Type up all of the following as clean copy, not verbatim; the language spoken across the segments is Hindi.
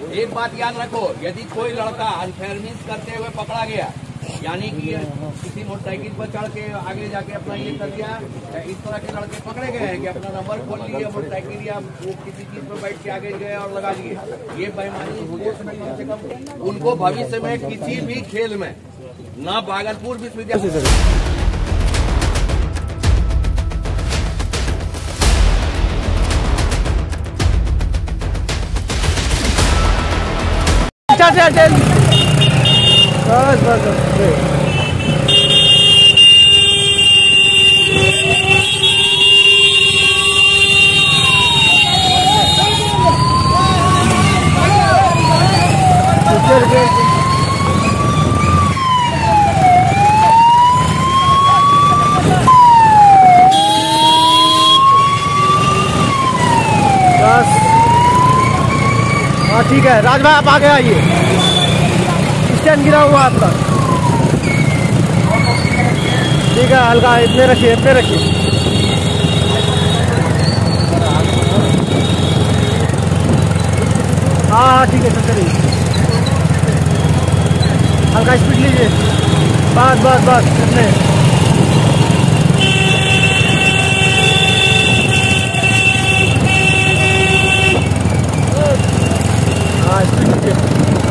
एक बात याद रखो, यदि कोई लड़का अनफेयरनेस करते हुए पकड़ा गया, यानी कि किसी मोटरसाइकिल पर चढ़ के आगे जाके अपना ये कर दिया, इस तरह के लड़के पकड़े गए हैं कि अपना नंबर खोल लिए मोटरसाइकिल या वो किसी चीज पर बैठ के आगे गए और लगा लिए, ये बेईमानी स्पोर्ट्स में कम से कम उनको भविष्य में किसी भी खेल में न भागलपुर विश्वविद्यालय बस बस हाँ ठीक है। राज भाई आप आगे आइए, स्टैंड गिरा हुआ आपका। ठीक है, हल्का इतने रखिए, इतने रखिए। हाँ ठीक है, चलते रहिए। हल्का स्पीड लीजिए, बस बस बस इतने। हाँ स्पीड लीजिए।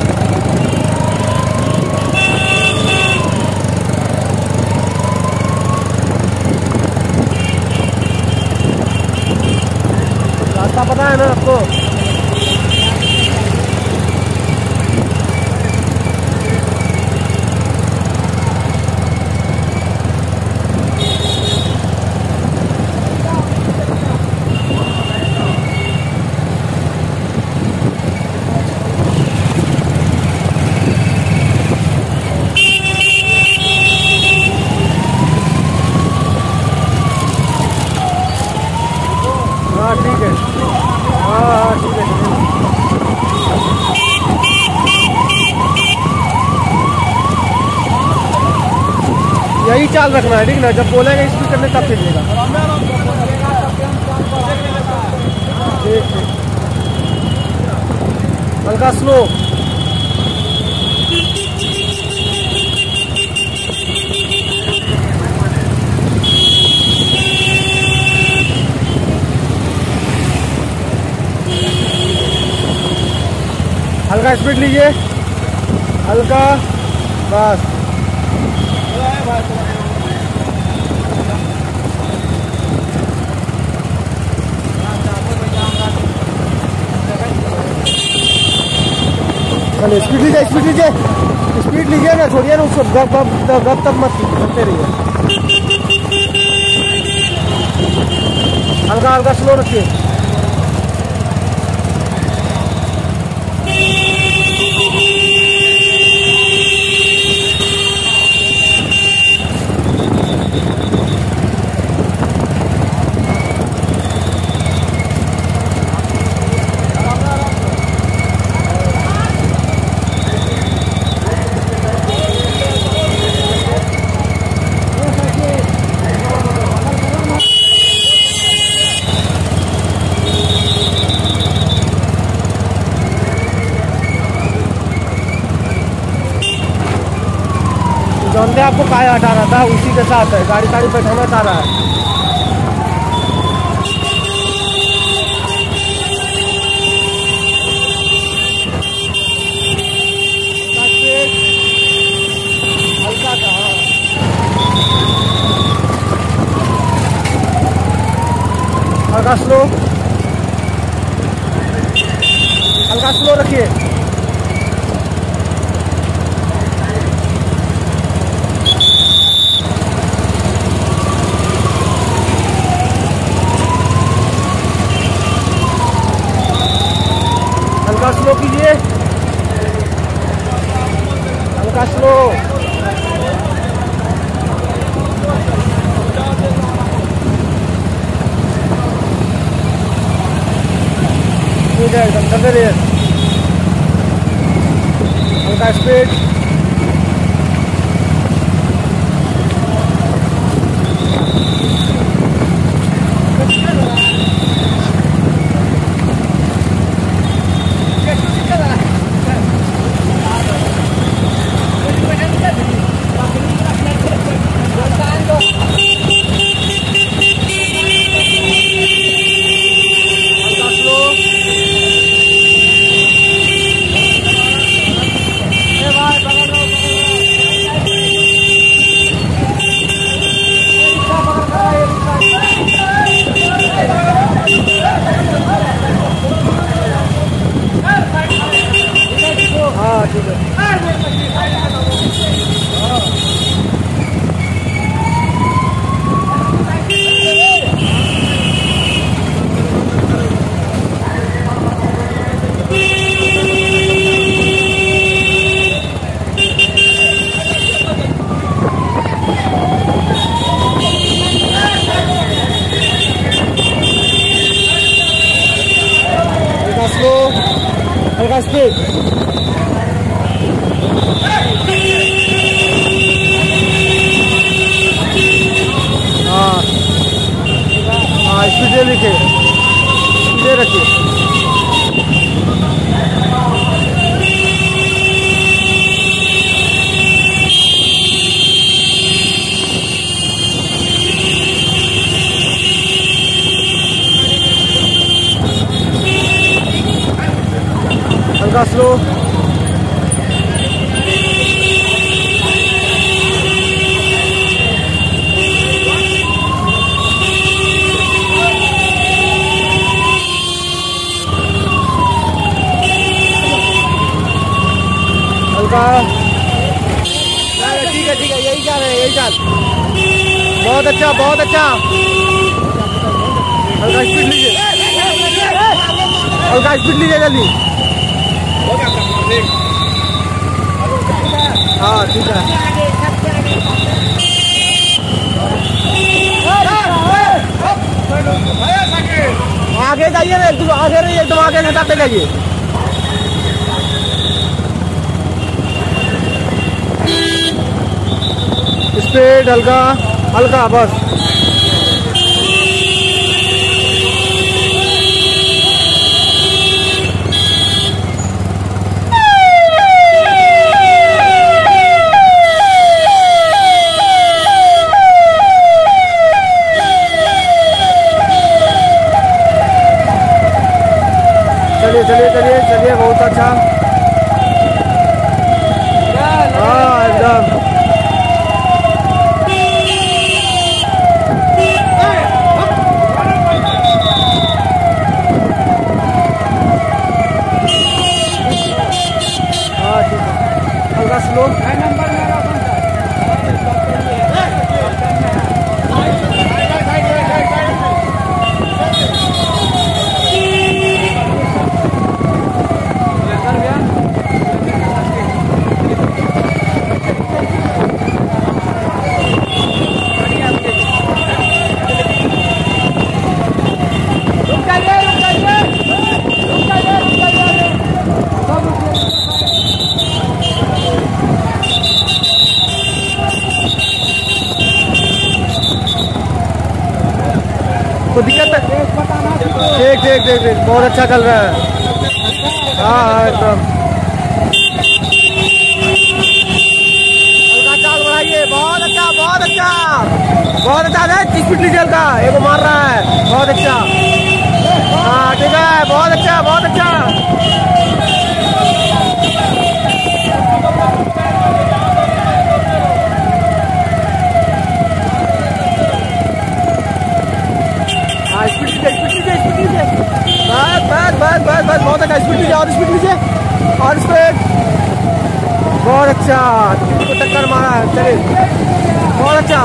रास्ता पता है ना आपको? हाँ ठीक है, हाँ ठीक है। यही चाल रखना है, ठीक ना? जब बोलेंगे स्पीड करने तब चलिएगा। ठीक ठीक, हल्का स्लो। हल्का स्पीड लीजिए, हल्का, बस। चलिए स्पीड लीजिए, स्पीड लीजिए, स्पीड लीजिए ना, छोड़िए ना उसको। गप तब मत करते रहिए, हल्का हल्का स्लो रखिए। जानते आपको काया हटा रहा था, उसी के साथ है, गाड़ी गाड़ी बैठाना चाह रहा है। हल्का था, हल्का स्लो, हल्का स्लो रखिए। हल्का स्लो कीजिए, हल्का स्लो। ठीक है, एकदम चलते रहिए, हल्का स्पीड। हाँ हाँ, स्पीड लिखे, स्पीड रखिए। हल्का स्लो। हल्का, ठीक है, यही चाल है, यही चाल। बहुत अच्छा, बहुत अच्छा। हल्का स्पीड लीजिए, हल्का स्पीड लीजिए जल्दी। हाँ ठीक है। आगे जाइए ना, एकदम आगे रहिए, एकदम आगे घटाते जाइए। स्पीड हल्का हल्का बस। चलिए बहुत अच्छा। हाँ एकदम। हाँ ठीक है, हल्का स्लो। को दिक्कत है? देख बहुत अच्छा चल रहा है। हाँ एकदम। हल्का चाल बढ़ाइए, बहुत अच्छा बहुत अच्छा बहुत अच्छा है। स्पीड लीजिए हल्का, एगो मार रहा है, बहुत अच्छा। हाँ ठीक है, बहुत अच्छा बहुत अच्छा। बस बहुत अच्छा। स्पीड लीजिए और स्पीड लीजिए और स्पीड। बहुत अच्छा, को टक्कर मारा है। चलिए बहुत अच्छा।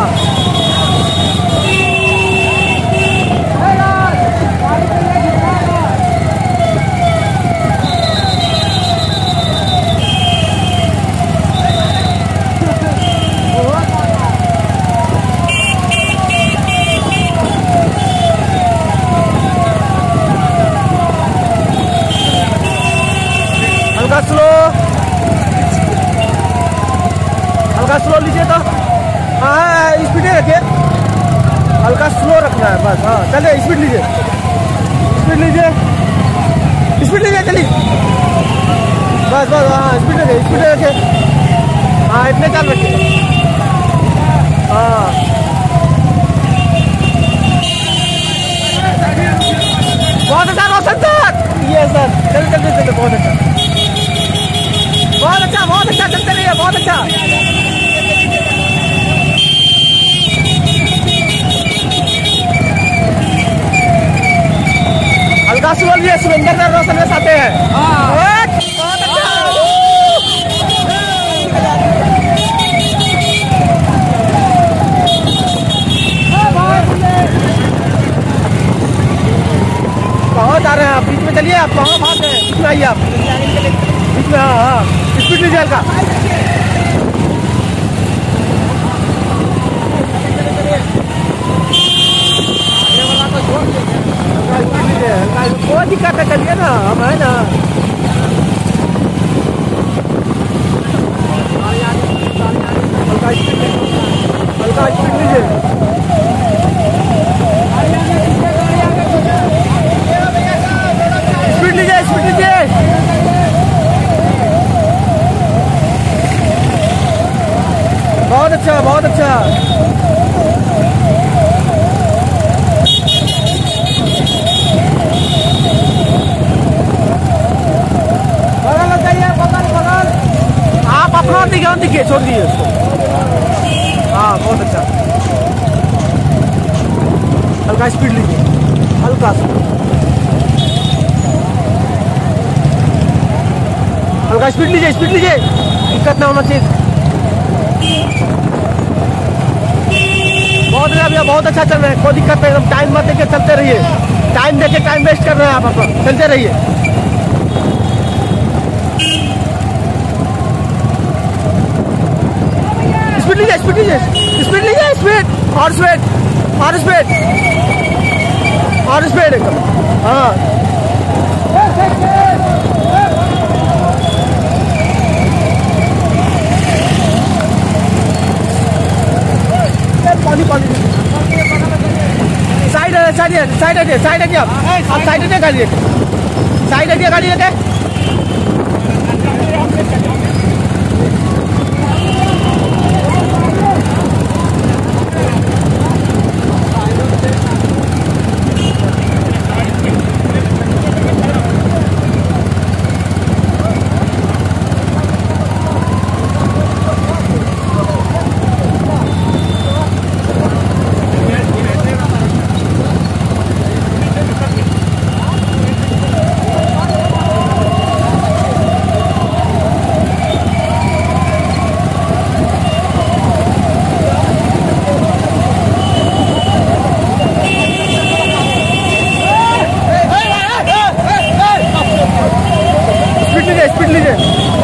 हल्का स्लो लीजिए तो। हाँ स्पीड रखिए, हल्का स्लो रखना है बस। हाँ चलिए स्पीड लीजिए, स्पीड लीजिए, स्पीड लीजिए चलिए बस बस। हाँ स्पीड रखिए, स्पीड रखिए। हाँ इतने चाल रखिए। हाँ बहुत अच्छा रोशन सर। ये सर चलिए बहुत अच्छा बहुत अच्छा बहुत अच्छा। चलते रहिए, बहुत अच्छा। हल्का स्लो लिए, सुरेंद्र सर रोशन में आते हैं। बहुत अच्छा। बहुत आ रहे हैं आप, बीच में चलिए। आप कहाँ भाग रहे हैं? बीच में आइए आप, बीच में। हाँ हाँ स्पीड लीजिए हल्का। कोई दिक्कत है, चलिए ना, हम है ना। एकदम दिखिए, छोड़ दीजिए उसको। हाँ बहुत अच्छा। हल्का स्पीड लीजिए, हल्का सा, हल्का स्पीड लीजिए, स्पीड लीजिए, दिक्कत ना होना चाहिए। बहुत अच्छा भैया, बहुत अच्छा चल रहा है, कोई दिक्कत नहीं, एकदम टाइम मत देके चलते रहिए। टाइम देके टाइम वेस्ट कर रहे हैं आप अपना, चलते रहिए। स्पीड लीजिए, स्पीड लीजिए, स्पीड लीजिए, स्पीड और स्पीड और स्पीड और स्पीड एकदम। हाँ पानी पानी साइड है, साइड है, साइड हटिए, साइड हटिए, आप साइड हटिए गाड़ी लेके, साइड हटिए गाड़ी लेके। स्पीड लीजिए।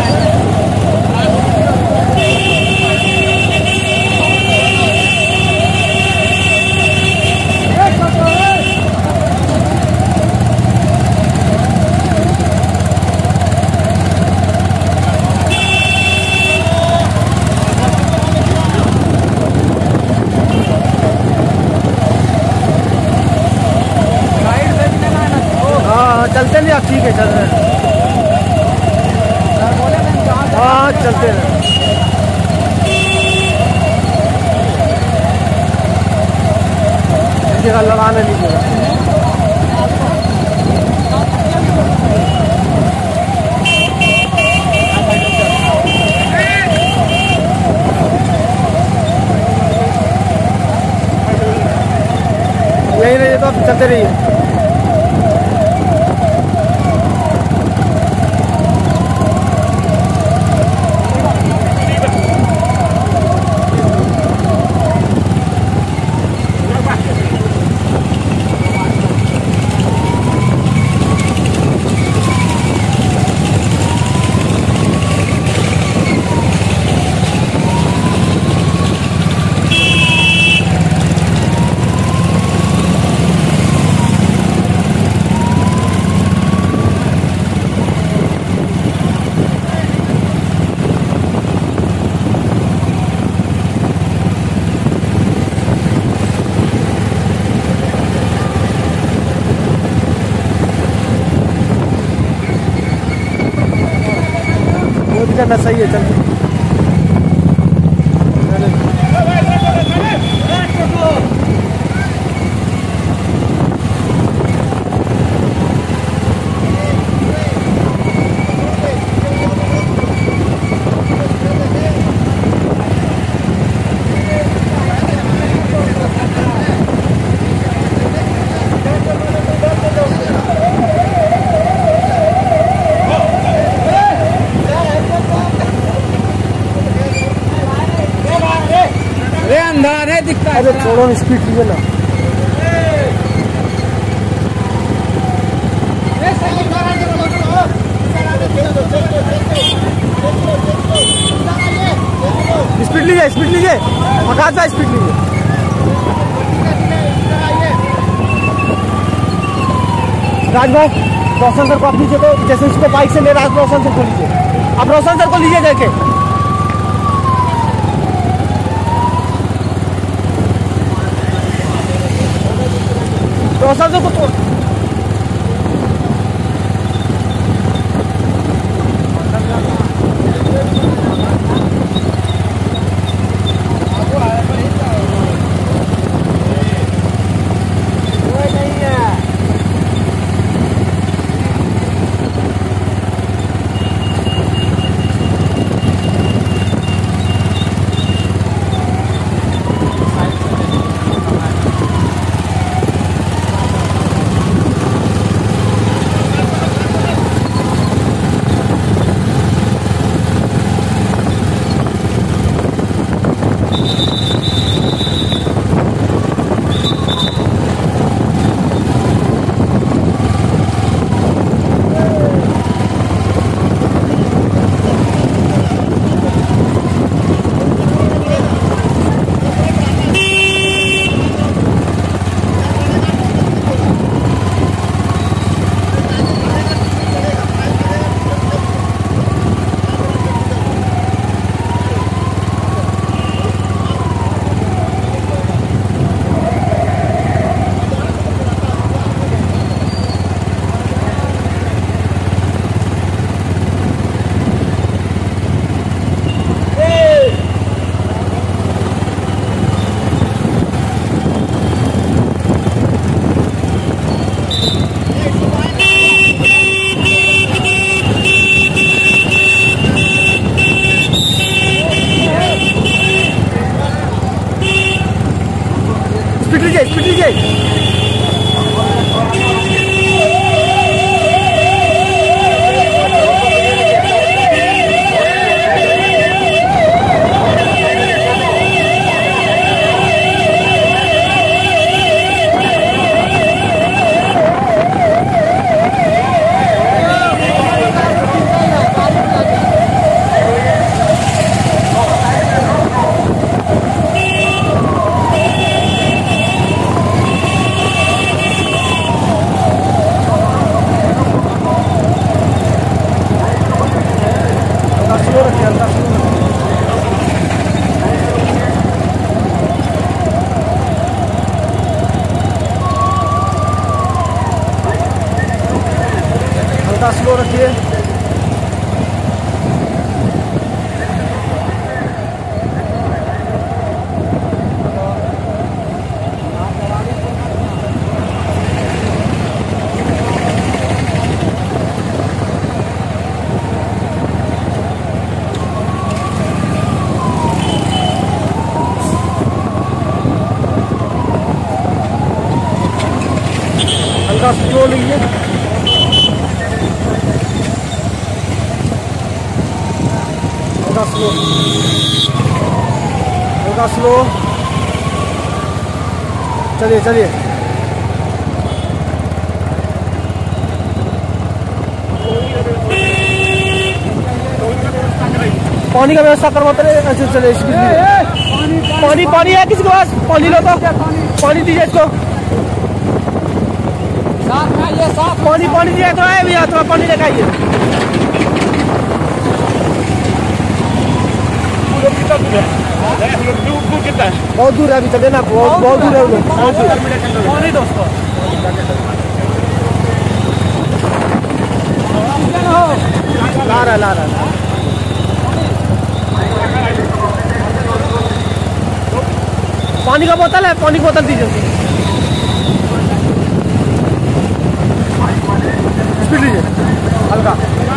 हाँ चलते नहीं आप, ठीक है चल रहे हैं। हाँ चलते हैं। लीजिएगा, लड़ाने लीजिएगा। यही रहिए तो आप चलते रहिए। करना सही है, चल अंधार है, दिखता है। अरे थोड़ा स्पीड लीजिए ना। स्पीड लीजिए, स्पीड लीजिए, फटाफट से स्पीड लीजिए। राज भाई रोशन सर को आप लीजिए, तो जैसे इसको बाइक से ले रहा है रोशन सर को लीजिए, आप रोशन सर को लीजिए जाके। रोशन सर को तो रखिए, हल्का स्लो रखिए। हल्का स्लो रखिए। हल्का स्लो लीजिए। हल्का स्लो, हल्का स्लो। चलिए चलिए। पानी का व्यवस्था करवाते रहे। अच्छा चलिए, पानी पानी है किसी के पास? पानी लो तो, पानी दीजिए इसको। पानी पानी दिया तो है भैया, थोड़ा पानी लेकर आइए। बहुत दूर है अभी, चले ना, बहुत दूर है वो लोग। पानी दोस्तों ला रहा पानी का बोतल है, पानी की बोतल दीजिए। स्पीड लीजिए हल्का।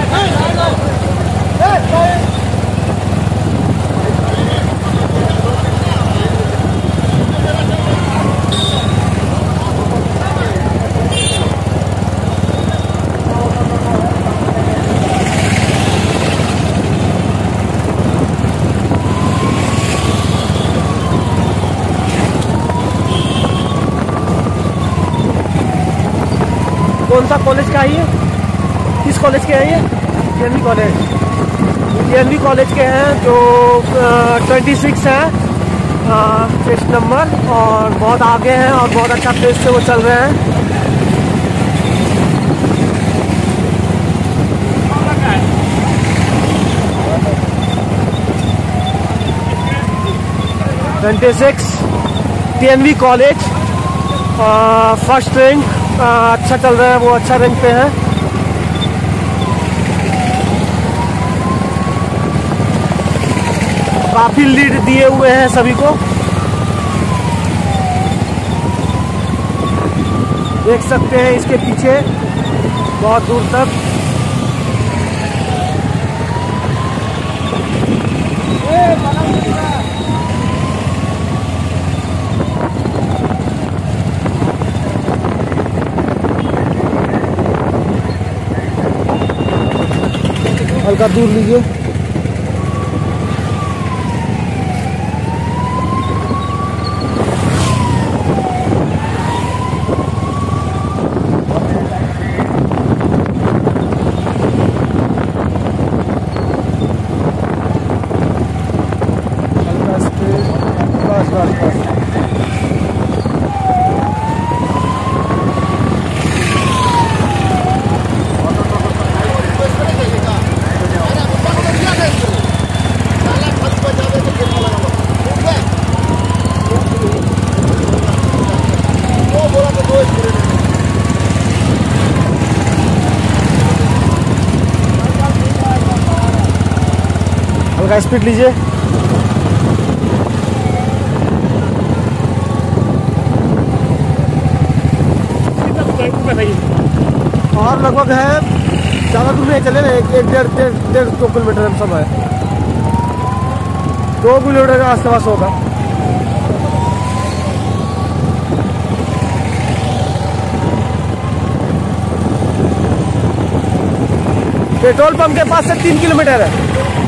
कौन सा कॉलेज का है ये? किस कॉलेज के हैं ये? DNV college. DNV कॉलेज के हैं जो 26 है टेस्ट नंबर, और बहुत आगे हैं और बहुत अच्छा पेस से वो चल रहे हैं। DNV कॉलेज फर्स्ट रैंक, अच्छा चल रहा है, वो अच्छा रैंक पे है। काफी लीड दिए हुए हैं सभी को, देख सकते हैं इसके पीछे बहुत दूर तक। हल्का दूर लीजिए। हल्का स्पीड, बस बस बस। हल्का स्पीड लीजिए। और लगभग है, ज़्यादा दूर नहीं चले ना, एक डेढ़ 2 किलोमीटर हम सब है, 2 किलोमीटर का आसपास होगा। पेट्रोल पंप के पास से 3 किलोमीटर है।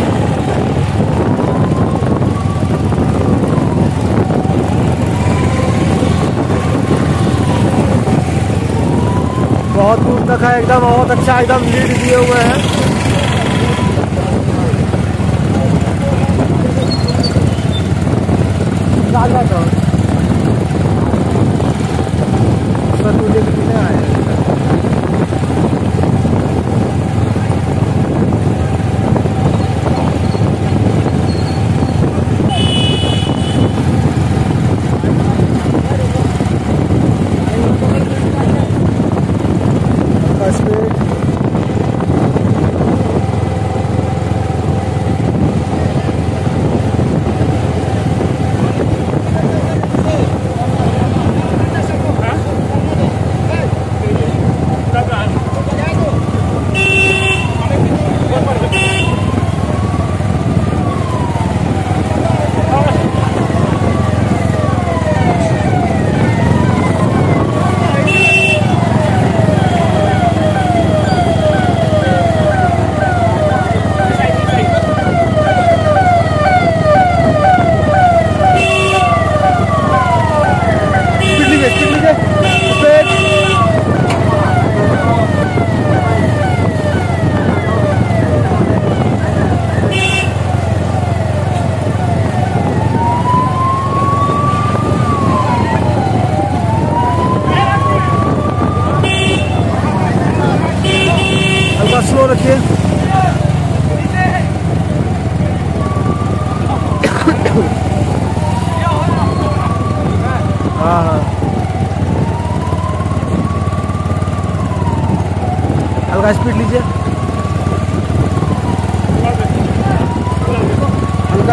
बहुत दूर तक है, एकदम बहुत अच्छा, एकदम लीड दिए हुए हैं। तुझे कितने आए?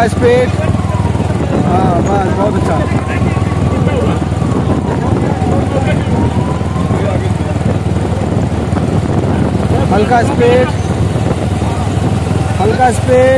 हल्का स्पीड। हाँ बस बहुत अच्छा। हल्का स्पीड, हल्का स्पीड।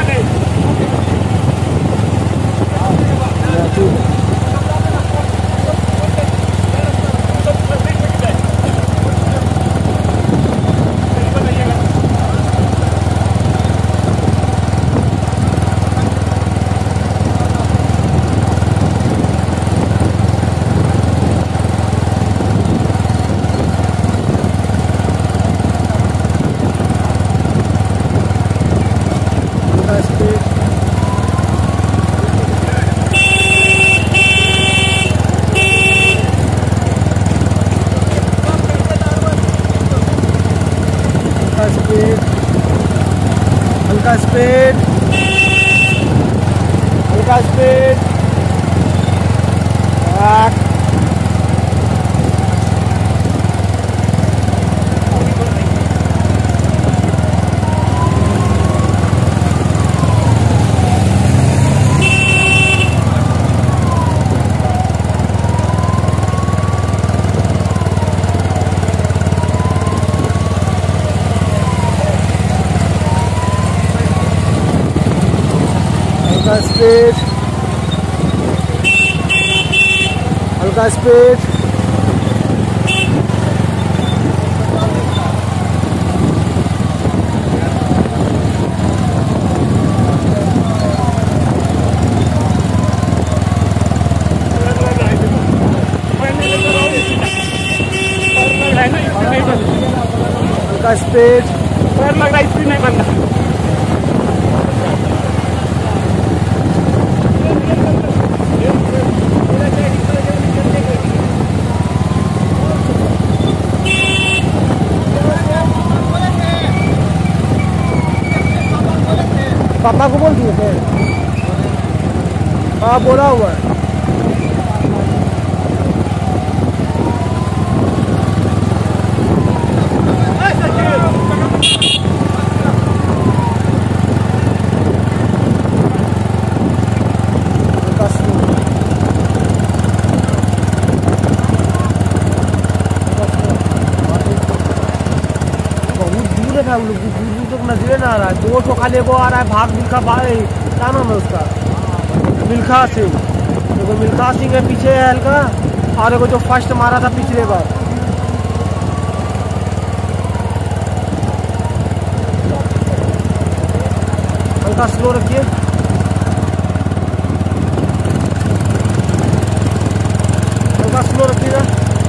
हल्का स्पीड, हल्का स्पीड। हल्का स्पीड, हल्का स्पीड। हल्का स्पीड, पैर लग रहा है, स्पीड नहीं बन रहा। पापा को बोल दिए थे। हाँ बोला हुआ है। हम लोग दूर तक नजरे ना आ रहा है। 2 ठो खाली एगो आ रहा है भाग मिल्खा भाई, क्या नाम है उसका, मिल्खा सिंह। देखो मिल्खा सिंह है पीछे है हल्का, और एगो जो फर्स्ट मारा था पिछले बार। हल्का स्लो रखिए, हल्का स्लो रखिएगा।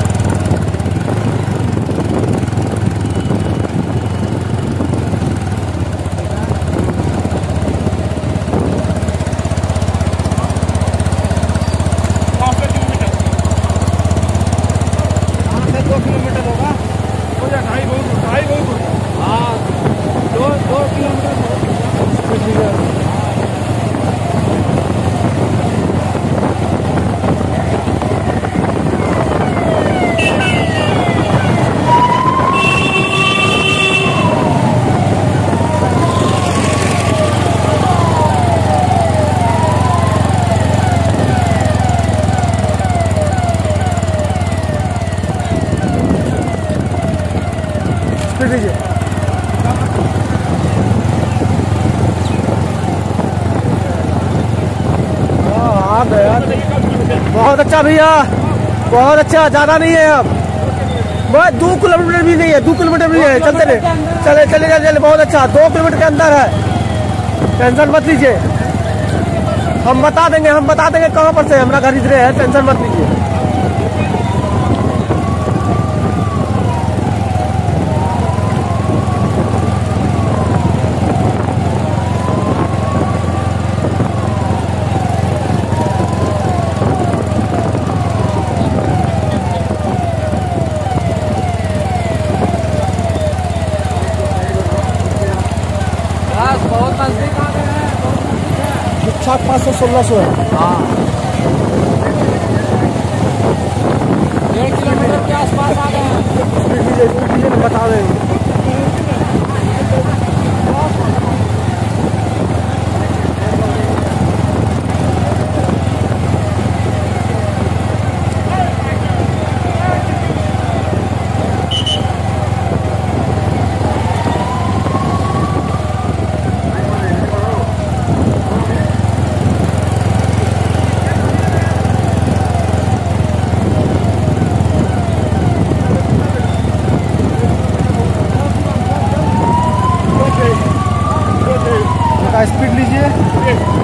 लीजिए। आ गया, बहुत अच्छा भैया, बहुत अच्छा। ज्यादा नहीं है अब, बस 2 किलोमीटर भी नहीं है, 2 किलोमीटर भी है। चलते रहे, चले चले चले, बहुत अच्छा। 2 किलोमीटर के अंदर है, टेंशन मत लीजिए। हम बता देंगे कहाँ पर से हमारा घर इधर है, टेंशन मत लीजिए। बहुत नजदीक आ गए हैं, बहुत नजदीक है। 500-1600 है। हाँ 1.5 किलोमीटर के आसपास आ गए हैं। बता देंगे। हल्का स्पीड लीजिए।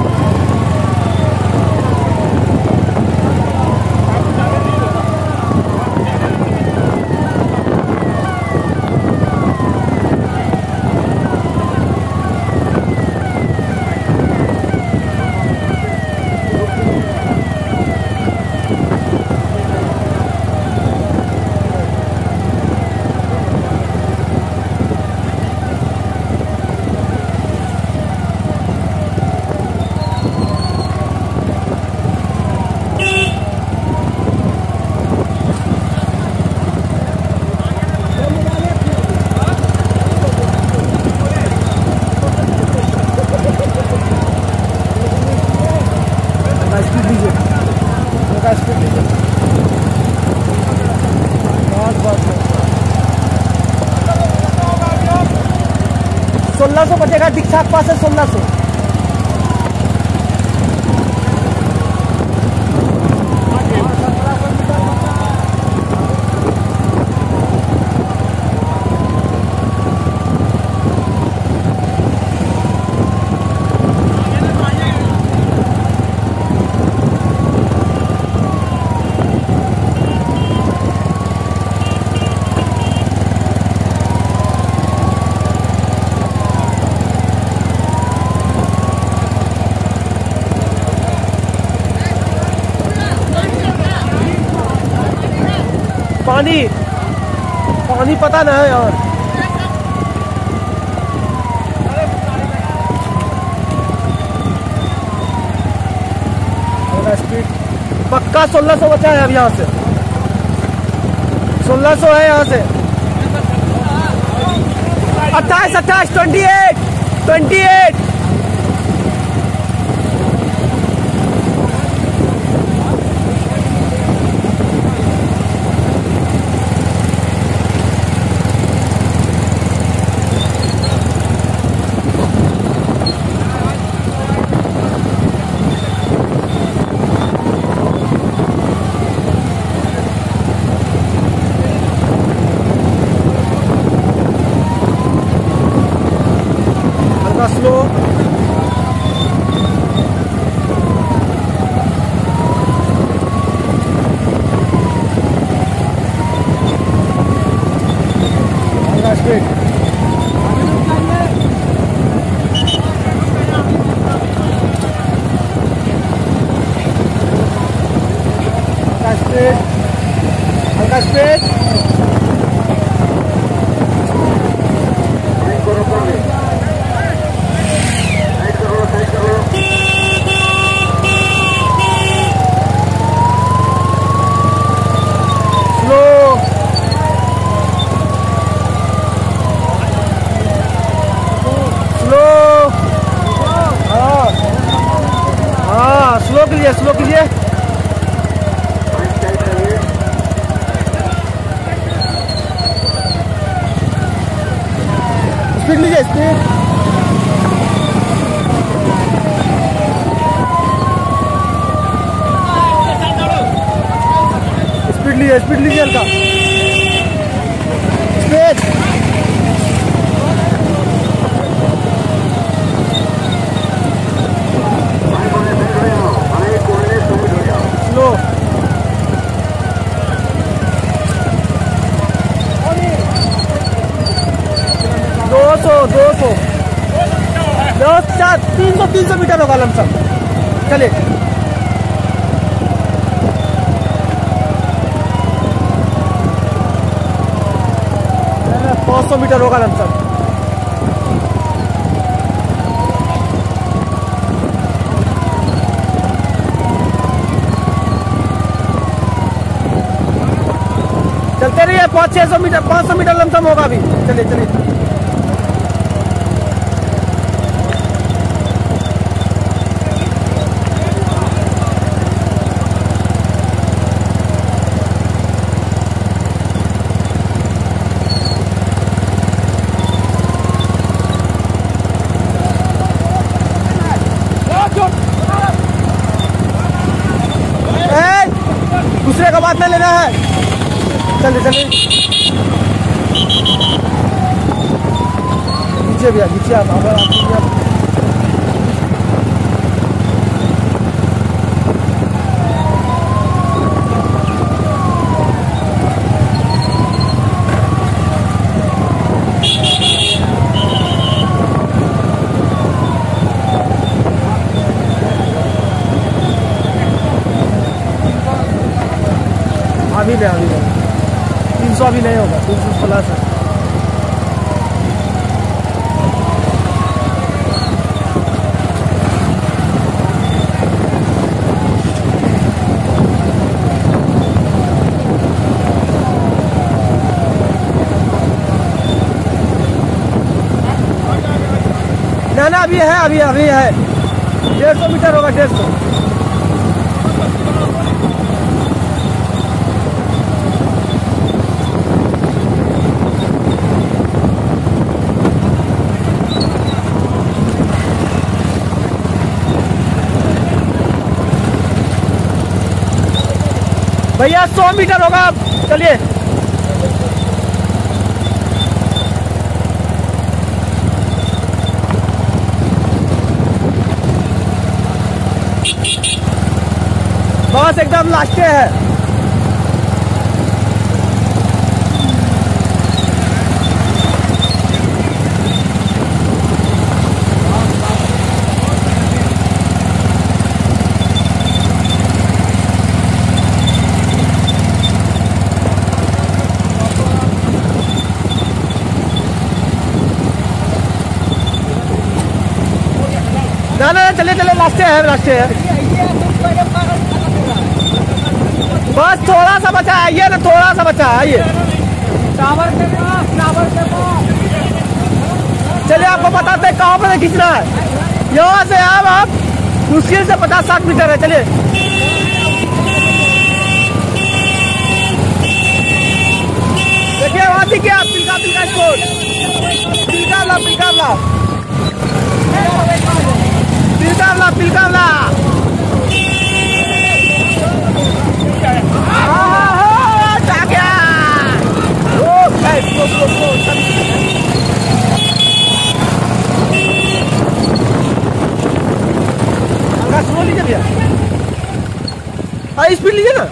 सौ बचेगा, दीक्षा के पास है 1600। पानी पता नहीं है यार। स्पीड पक्का 1600 बचा है अब यहाँ से। 1600 है यहाँ से। 28 28 स्लो। स्पीड हल्का स्पीड। स्लो कीजिए। स्पीड लीजिए, स्पीड। स्पीड लीजिए हल्का स्पीड। स्लो। 200 300 मीटर होगा लमसम। चलिए $500 मीटर होगा लमसम। चलते रहिए। 500 मीटर 500 मीटर लमसम होगा अभी। चलिए चलिए। दूसरे का बात नहीं लेना है। चलिए चलिए नीचे भैया नीचे आप। अभी नहीं 300 अभी नहीं होगा, 300 प्लस है। ना अभी है, अभी है 150 मीटर होगा, 150। भैया 100 मीटर होगा, चलिए। बस एकदम लास्ट है। ना चले लास्ट है। बस थोड़ा सा बचा है, आइए ना, थोड़ा सा बचा है, आइए। टावर के पास। चलिए आपको बताते हैं कहाँ पर खींचना है। यहाँ से आप मुश्किल से 50-60 मीटर है, चलिए। देखिए वहाँ दिखे आप, पिलका स्कूल, पिलका। स्लो लीजिए भैया, स्पीड लीजिए ना।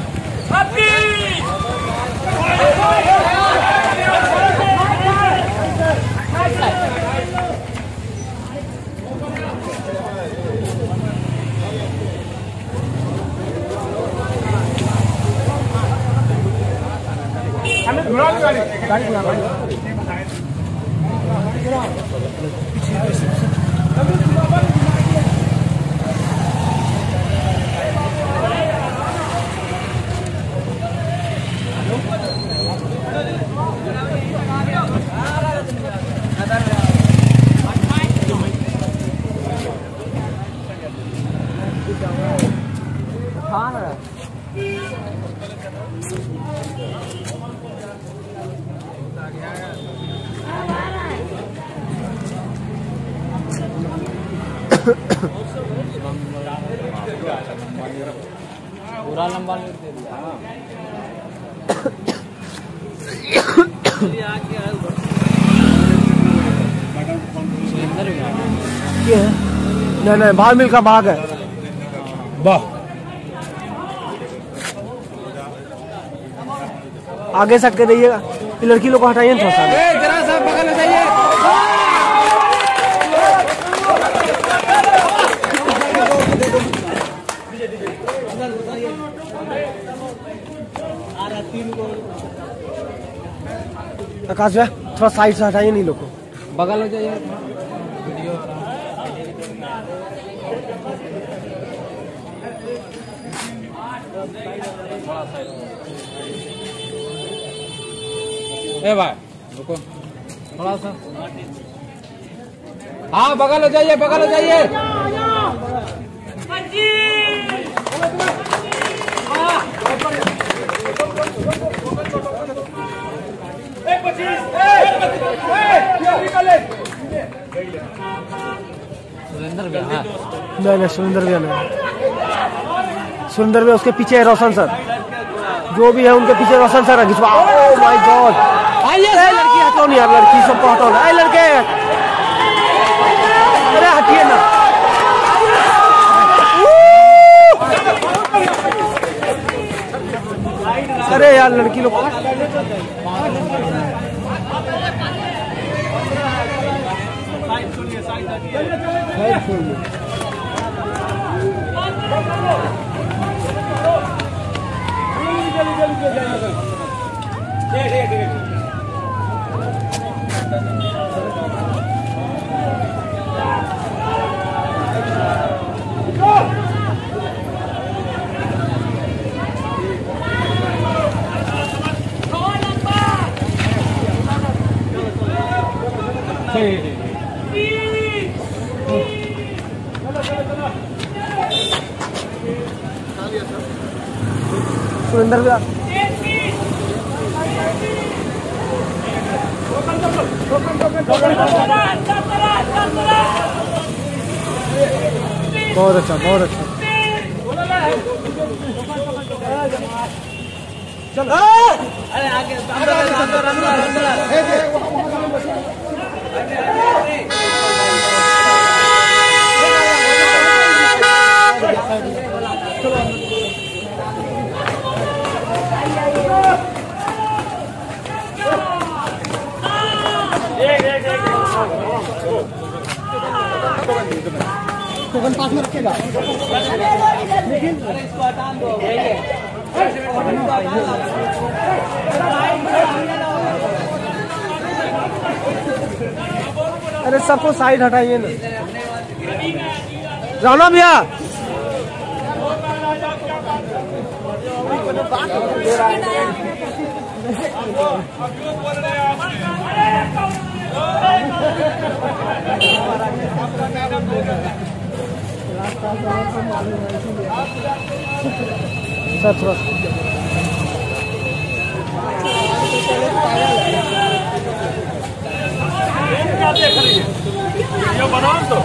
पूरा लंबा लीड दे दिया। नहीं भाग मिल का भाग है। वाह, आगे सट के रहिएगा, लड़की लोग को हटाइए थोड़ा सा, जरा सा बगल में जाइए। आकाश भैया थोड़ा साइड से हटाइए नहीं लोग को, बगल हो जाइए। ए भाई रुको थोड़ा सा, हाँ बगल हो जाइए, बगल हो जाइए। सुरेंद्र भैया नहीं सुरेंद्र भैया नहीं, सुरेंद्र भैया उसके पीछे है रोशन सर, जो भी है उनके पीछे रोशन सर है। ओह माय गॉड, लड़की हटाओ नहीं यार, लड़की सबको हटाओ ना, लड़के अरे हटिए ना। अरे यार लड़की लोग सुरेंद्र भैया बहुत अच्छा बहुत अच्छा। चलो अरे आगे अंदर टोकन पास में रखेगा लेकिन इसको हटा दो। अरे सबको साइड हटाइए ना। राणा भैया सर थोड़ा बनाओ तो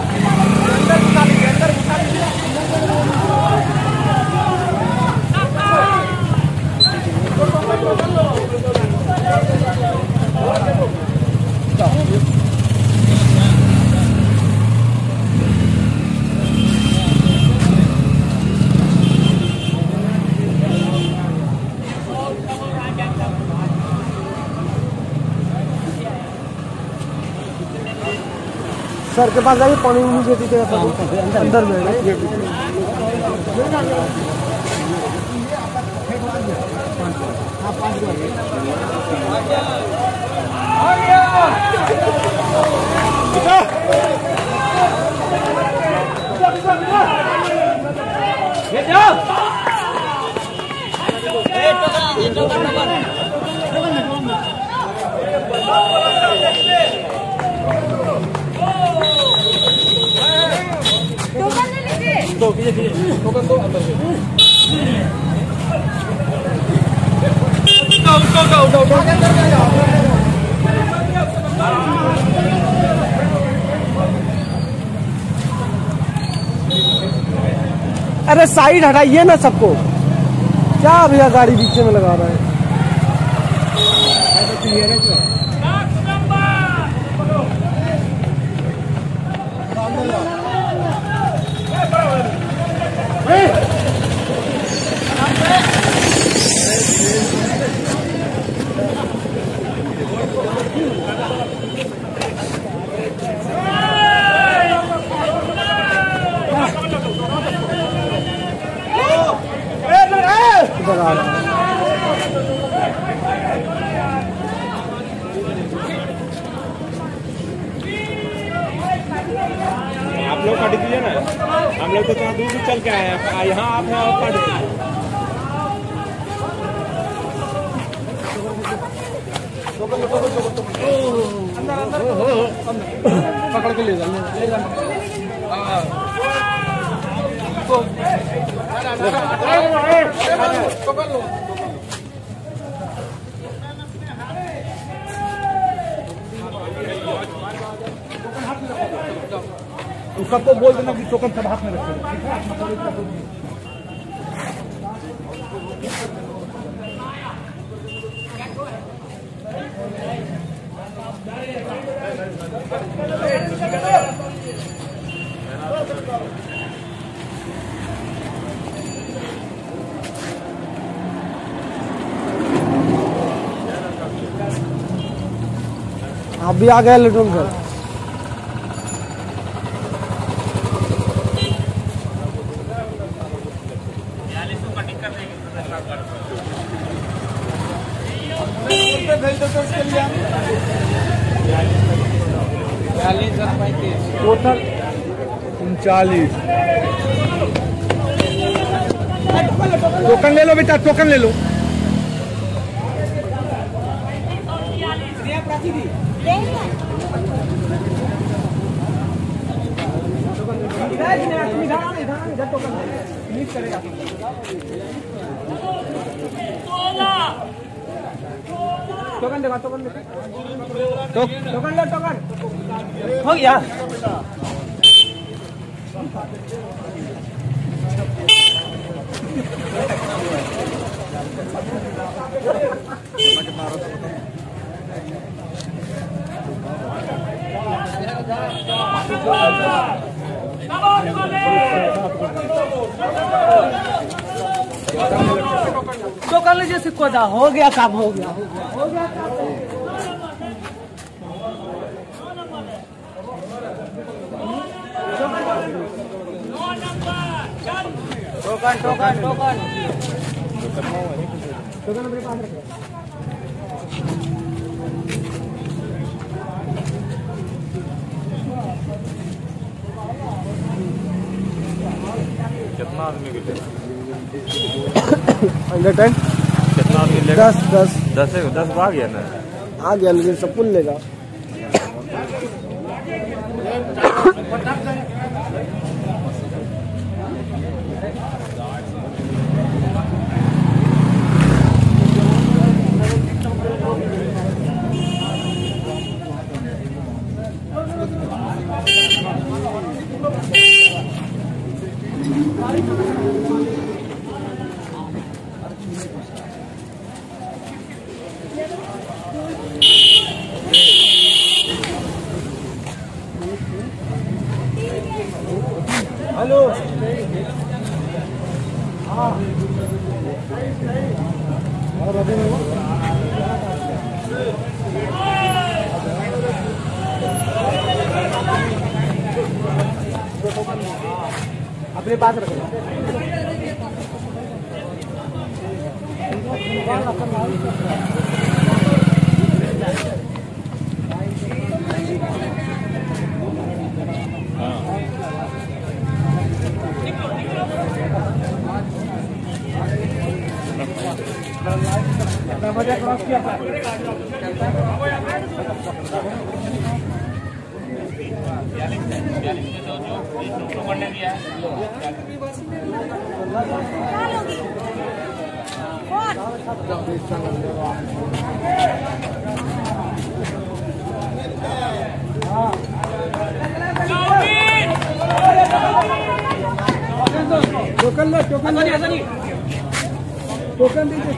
सर के पास जाइए, पानी नहीं देती थे अंदर में। अरे साइड हटाइए ना सबको, क्या भैया गाड़ी बीच में लगा रहा है। आप लोग काट दीजिए ना, हम लोग तो थोड़ा दूर से चल के आए हैं, यहाँ आप हैं और काट दीजिए। पकड़ के ले जाना। सबको बोल देना कि टोकन सब हाथ में रखें। आप भी आ गए लटून सर। इसके लिए? 40 और 35 टोटल 39। टोकन ले लो बेटा, टोकन ले लो। टोकन देगा, टोकन टोकन लो, टोकन हो गया। तो कर लीजिए सिक्को दा, हो गया काम, हो गया टोकन टोकन टोकन टोकन अपने पास रखो। कितना आदमी के लिए? अंडर 10 कितना आदमी लेगा? 10 आ गया ना? आ गया, लेकिन सब कुल लेगा। हेलो हाँ अपने पास रखो। क्रॉस किया था। टोकन लो, टोकन टोकन दीजिए।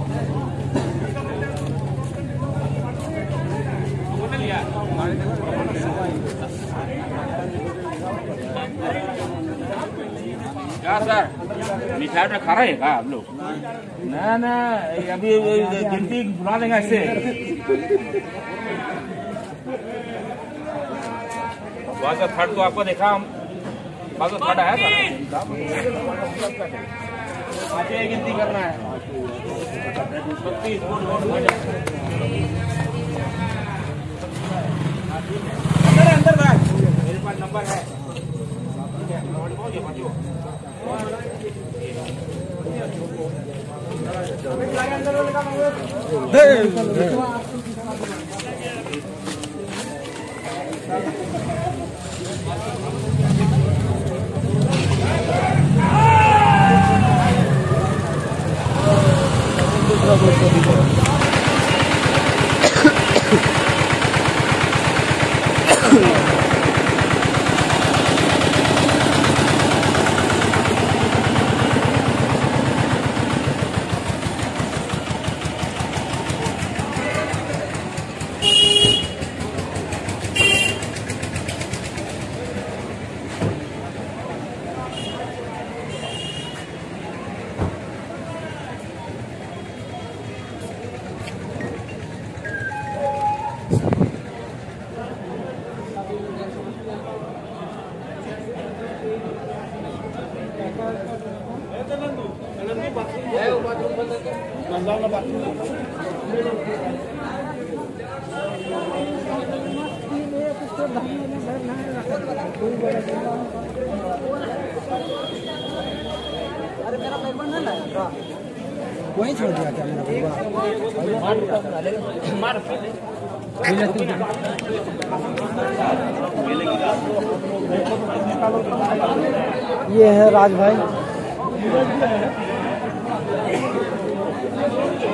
क्या सर, मिठाई में खा रहे हैं क्या आप लोग? ना अभी गिनती बुला देंगे इससे। वहाँ से थर्ड तो आपको देखा हम, वहाँ तो थर्ड है आगे गिनती करना है। 36 अंदर बैठ, मेरे पास नंबर है। वहीं छोड़ दिया क्या मेरा ये है राज भाई।